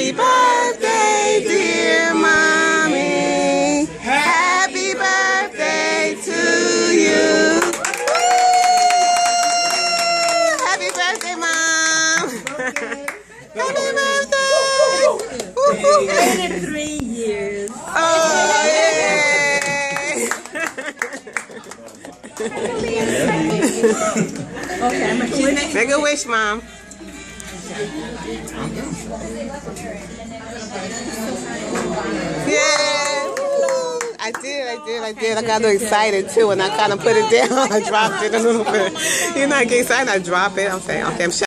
Happy birthday, dear mommy. Happy birthday to you. Happy birthday, mom. Happy birthday. 3 years. Oh, yay. Make a wish, mom. Yeah. I did. I got a little excited too, and I kind of put it down. I dropped it a little bit. You're not getting excited. I drop it. I'm saying, okay, I'm